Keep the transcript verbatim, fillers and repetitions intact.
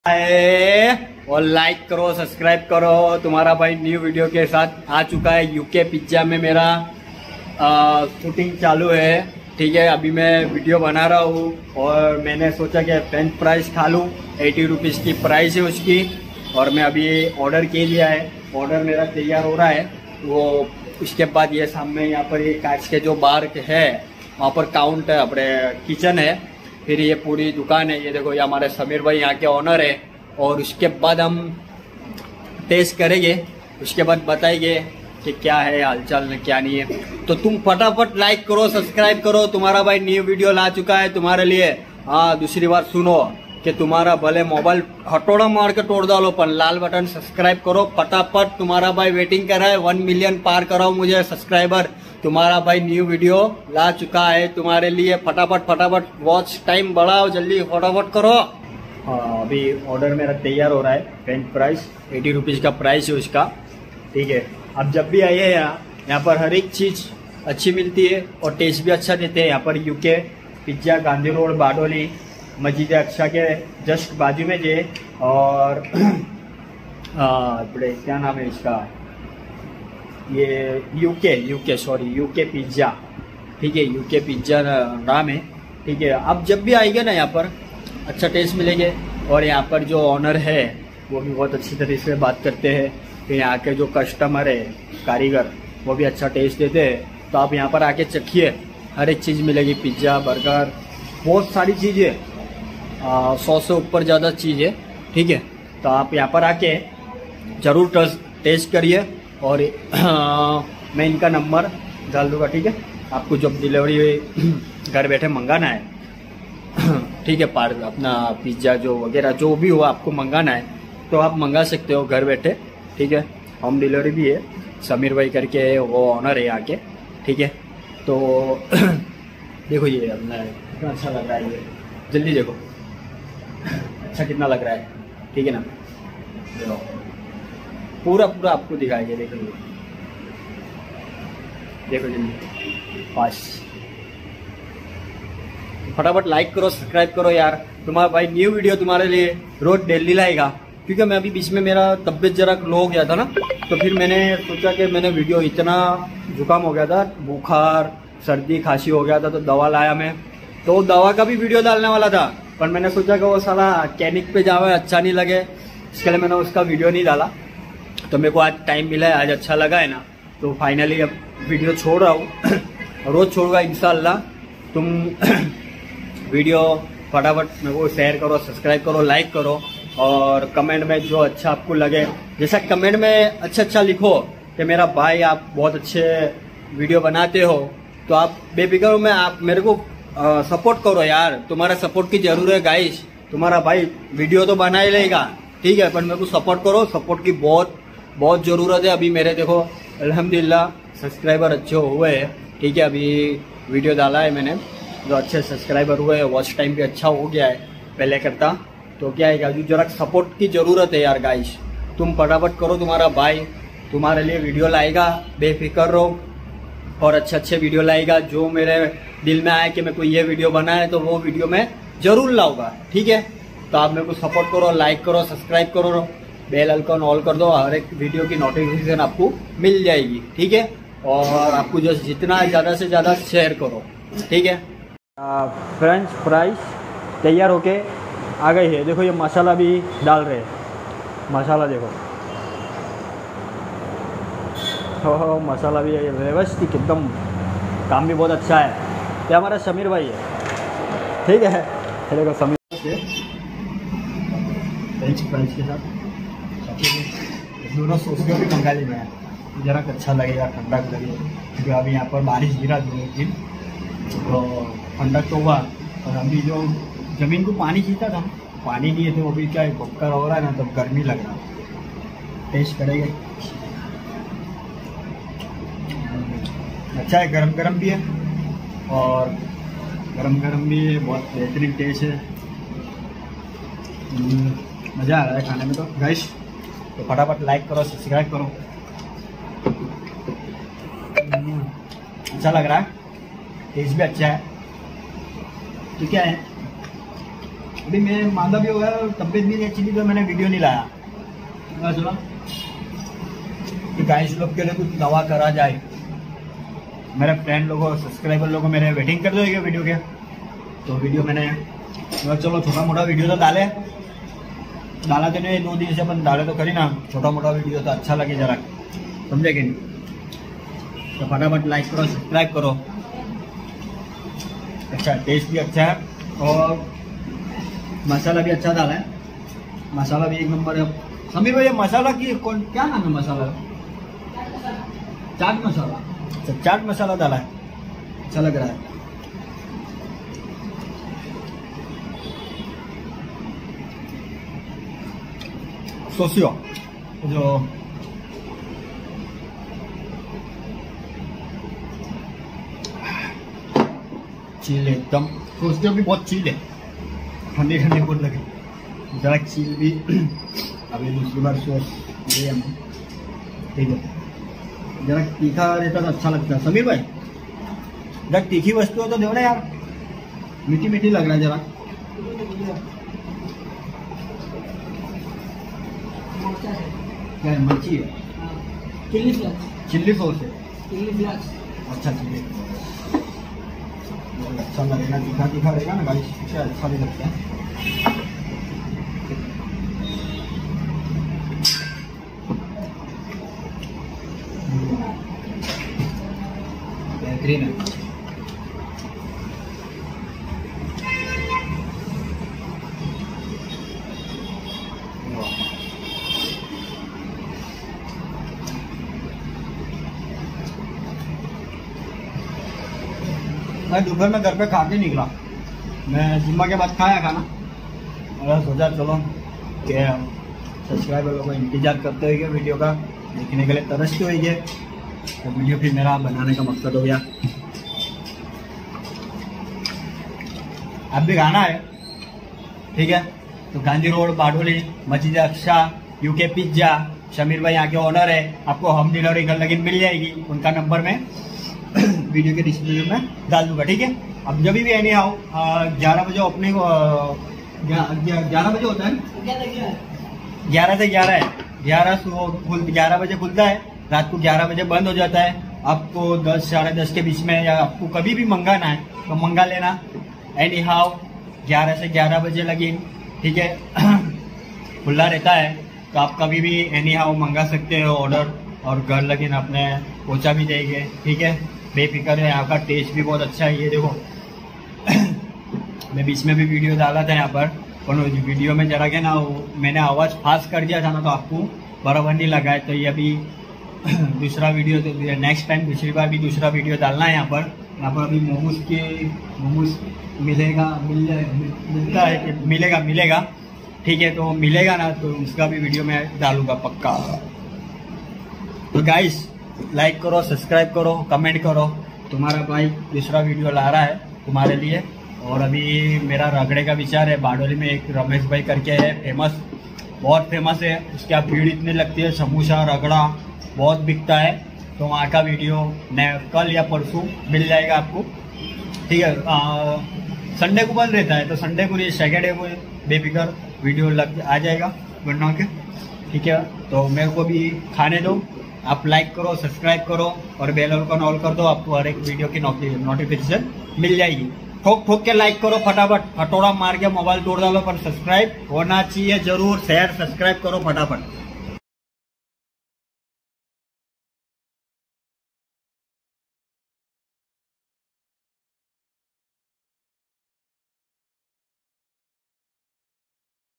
और लाइक करो, सब्सक्राइब करो। तुम्हारा भाई न्यू वीडियो के साथ आ चुका है। यूके पिज्जा में मेरा आ, शूटिंग चालू है। ठीक है, अभी मैं वीडियो बना रहा हूँ और मैंने सोचा कि फ्रेंच फ्राइज खा लूँ। एटी रुपीज़ की प्राइस है उसकी और मैं अभी ऑर्डर के लिया है। ऑर्डर मेरा तैयार हो रहा है। वो उसके बाद ये सामने यहाँ पर ये कांच के जो बार है वहाँ पर काउंटर अपने किचन है, फिर ये पूरी दुकान है। ये देखो, ये हमारे समीर भाई यहाँ के ऑनर है। और उसके बाद हम टेस्ट करेंगे, उसके बाद बताएंगे कि क्या है हालचाल में क्या नहीं है। तो तुम फटाफट लाइक करो, सब्सक्राइब करो। तुम्हारा भाई न्यू वीडियो ला चुका है तुम्हारे लिए। हाँ, दूसरी बात सुनो कि तुम्हारा भले मोबाइल हटोड़ा मार के तोड़ डालो पर लाल बटन सब्सक्राइब करो फटाफट। तुम्हारा भाई वेटिंग कर रहा है। वन मिलियन पार कराओ मुझे सब्सक्राइबर। तुम्हारा भाई न्यू वीडियो ला चुका है तुम्हारे लिए। फटाफट फटाफट वॉच टाइम बढ़ाओ, जल्दी फटाफट करो। हाँ, अभी ऑर्डर मेरा तैयार हो रहा है। फ्रेंच फ्राइज एटी रुपीज़ का प्राइस है उसका। ठीक है, अब जब भी आइए यहाँ यहाँ पर हर एक चीज़ अच्छी मिलती है और टेस्ट भी अच्छा देते हैं। यहाँ पर UK pizza, Gandhi road, Bardoli, Masjid Aqsa के जस्ट बाजू में जे। और बड़े क्या नाम है इसका, ये UK UK sorry UK pizza. ठीक है, यूके पिज्ज़ा नाम है। ठीक है, आप जब भी आएंगे ना यहाँ पर अच्छा टेस्ट मिलेंगे। और यहाँ पर जो ऑनर है वो भी बहुत अच्छी तरीके से बात करते हैं। फिर यहाँ के जो कस्टमर है, कारीगर, वो भी अच्छा टेस्ट देते हैं। तो आप यहाँ पर आके चखिए, हर एक चीज़ मिलेगी। पिज्ज़ा, बर्गर, बहुत सारी चीज़ें, सौ से ऊपर ज़्यादा चीज़ है। ठीक है, तो आप यहाँ पर आके ज़रूर टेस्ट करिए। और आ, मैं इनका नंबर डाल दूँगा। ठीक है, आपको जब डिलीवरी घर बैठे मंगाना है, ठीक है, पार अपना पिज्ज़ा जो वगैरह जो भी हो आपको मंगाना है तो आप मंगा सकते हो घर बैठे। ठीक है, होम डिलीवरी भी है। समीर भाई करके वो ऑनर है यहाँ के। ठीक है, तो देखो ये अपना कितना अच्छा लग रहा है। ये जल्दी देखो अच्छा कितना लग रहा है। ठीक है ना, देखो पूरा पूरा आपको दिखाएंगे। देखो ये देखो जल्दी पास फटाफट लाइक करो, सब्सक्राइब करो यार। तुम्हारा भाई न्यू वीडियो तुम्हारे लिए रोज डेली लाएगा। क्योंकि मैं अभी बीच में मेरा तबीयत जरा लो हो गया था ना, तो फिर मैंने सोचा कि मैंने वीडियो, इतना जुकाम हो गया था, बुखार, सर्दी, खांसी हो गया था, तो दवा लाया मैं। तो दवा का भी वीडियो डालने वाला था पर मैंने सोचा कि वो साला कैनिक पे जावे अच्छा नहीं लगे, इसके लिए मैंने उसका वीडियो नहीं डाला। तो मेरे को आज टाइम मिला है, आज अच्छा लगा है ना, तो फाइनली अब वीडियो छोड़ रहा हूँ। रोज छोड़ूंगा इंशाल्लाह। तुम वीडियो फटाफट मेरे को शेयर करो, सब्सक्राइब करो, लाइक करो और कमेंट में जो अच्छा आपको लगे, जैसा कमेंट में अच्छा अच्छा लिखो कि मेरा भाई आप बहुत अच्छे वीडियो बनाते हो, तो आप बेफिक्र हो मैं आप मेरे को आ, सपोर्ट करो यार। तुम्हारा सपोर्ट की जरूरत है गाइस। तुम्हारा भाई वीडियो तो बना ही लेगा, ठीक है, पर मेरे को सपोर्ट करो। सपोर्ट की बहुत बहुत ज़रूरत है। अभी मेरे देखो अल्हम्दुलिल्लाह सब्सक्राइबर अच्छे हुए हैं। ठीक है, अभी वीडियो डाला है मैंने, जो अच्छे सब्सक्राइबर हुए हैं, वॉच टाइम भी अच्छा हो गया है पहले करता। तो क्या है, जो जरा सपोर्ट की ज़रूरत है यार गाइस। तुम फटाफट करो, तुम्हारा भाई तुम्हारे लिए वीडियो लाएगा, बेफिक्र रहो और अच्छे अच्छे वीडियो लाएगा। जो मेरे दिल में आए कि मेरे को ये वीडियो बनाए तो वो वीडियो मैं जरूर लाऊंगा। ठीक है, तो आप मेरे को सपोर्ट करो, लाइक करो, सब्सक्राइब करो, बेल आइकन ऑल कर दो, हर एक वीडियो की नोटिफिकेशन आपको मिल जाएगी। ठीक है, और आपको जो जितना ज़्यादा से ज़्यादा शेयर करो। ठीक है, फ्रेंच फ्राइज तैयार होके आ गई है। देखो ये मसाला भी डाल रहे हैं, मसाला देखो, हो हो मसाला भी व्यवस्थित एकदम, काम भी बहुत अच्छा है। ये हमारा समीर भाई है। ठीक है, देखो समीर फ्रेंच फ्राइज के साथ दोनों सॉस भी मंगा लेना है, जरा अच्छा लगेगा, ठंडा लगेगा। क्योंकि अभी यहाँ पर बारिश गिरा दोनों दिन, तो ठंडक तो हुआ। और अभी जो ज़मीन को पानी जीता था, पानी दिए थे, वो भी क्या है बक्कर हो रहा है ना, तब गर्मी लग रहा है। टेस्ट करेंगे, अच्छा है, गरम गरम भी है और गरम गरम भी है, बहुत बेहतरीन टेस्ट है। मज़ा आ रहा है खाने में तो गाइस। तो फटाफट लाइक करो, सब्सक्राइब करो। अच्छा लग रहा है, टेस्ट भी अच्छा है। तो क्या है, अभी मैं मांदा भी हो गया, तबीयत भी नहीं अच्छी थी, तो मैंने वीडियो नहीं लाया। चलो कि गाइस लोग के लिए कुछ दवा करा जाए। मेरे फ्रेंड लोगों, सब्सक्राइबर लोगों मेरे वेटिंग कर दो वीडियो के, तो वीडियो मैंने चलो छोटा मोटा वीडियो तो डाले डाला तो नहीं, दो दिन से अपन डाले तो करी ना, छोटा मोटा वीडियो तो अच्छा लगे जरा, समझे कि नहीं? तो फटाफट लाइक करो, सब्सक्राइब करो। अच्छा, टेस्ट भी अच्छा है और मसाला भी अच्छा डाला है, मसाला भी एक नंबर है। समीर भाई, ये मसाला की कौन क्या नाम है मसाला? चाट मसाला। अच्छा, चाट मसाला डाला है, अच्छा लग रहा है। सोसियो जो चील एकदम, सोसियो भी बहुत चील है, ठंडी ठंडी बहुत लगे जरा चील भी। अभी दूसरी बार सॉस ये हम ठीक है, जरा तीखा रहता तो अच्छा लगता है। समीर भाई, जरा तीखी वस्तु हो तो दो ना यार, मीठी मीठी लग रहा है जरा। क्या है, मिर्ची है? Chilli flakes. चिल्ली सॉस है? Chilli flakes. अच्छा, चिल्ली अच्छा लगेगा, तीखा तीखा रहेगा ना गाइस, अच्छा भी लगता है। बेहतरीन है। मैं दोपहर में घर पे खा के निकला, मैं जिम्मा के बाद खाया खाना, और सोचा चलो कि सब्सक्राइबर लोगों को इंतजार करते हुए वीडियो का देखने के लिए तरसते हुए, तो वीडियो फिर मेरा बनाने का मकसद हो गया। अब भी खाना है, ठीक है? तो Gandhi road Bardoli, Masjid Aqsa, UK pizza, Sameer भाई यहाँ के ओनर है। आपको होम डिलीवरी घर लगी मिल जाएगी, उनका नंबर में वीडियो के डिस्क्रिप्शन में डाल दूंगा, ठीक है? अब जब भी एनी आओ ग्यारह बजे अपने को ग्यारह बजे होता है, ग्यारह से ग्यारह है, ग्यारह खुल ग्यारह बजे खुलता है, रात को ग्यारह बजे बंद हो जाता है। आपको दस साढ़े दस के बीच में या आपको कभी भी मंगाना है तो मंगा लेना। एनी हाउ ग्यारह से ग्यारह बजे लगी, ठीक है? खुला रहता है, तो आप कभी भी एनी हाउ मंगा सकते हो ऑर्डर, और घर लगिन अपने पहुँचा भी जाएंगे, ठीक है? बेफिक्र है, यहाँ का टेस्ट भी बहुत अच्छा है। ये देखो मैं बीच में भी वीडियो डाला था यहाँ पर, और वीडियो में जरा के ना मैंने आवाज़ फास्ट कर दिया था ना, तो आपको बराबर नहीं लगा है। तो ये अभी दूसरा वीडियो, तो नेक्स्ट टाइम दूसरी बार भी दूसरा वीडियो डालना है यहाँ पर। यहाँ पर अभी मोमोज के मोमोज मिलेगा मिल मिलता है कि मिलेगा मिलेगा ठीक है? तो मिलेगा ना, तो उसका भी वीडियो मैं डालूंगा पक्का। तो गाइस, लाइक करो, सब्सक्राइब करो, कमेंट करो। तुम्हारा भाई दूसरा वीडियो ला रहा है तुम्हारे लिए। और अभी मेरा रगड़े का विचार है, बारडोली में एक रमेश भाई करके है, फेमस, बहुत फेमस है, उसकी आप भीड़ इतनी लगती है, समोसा रगड़ा बहुत बिकता है। तो वहाँ का वीडियो न कल या परसों मिल जाएगा आपको, ठीक है? संडे को बंद रहता है, तो संडे को नहीं, सैटरडे को बेफिक्र वीडियो लग आ जाएगा बना के, ठीक है? तो मेरे को भी खाने दो, आप लाइक करो, सब्सक्राइब करो और बेल आइकन ऑल कर दो, आपको हर एक वीडियो की नोटिफिकेशन मिल जाएगी। ठोक ठोक के लाइक करो फटाफट, फटोड़ा मार के मोबाइल तोड़ डालो, पर सब्सक्राइब होना चाहिए जरूर। शेयर सब्सक्राइब करो फटाफट।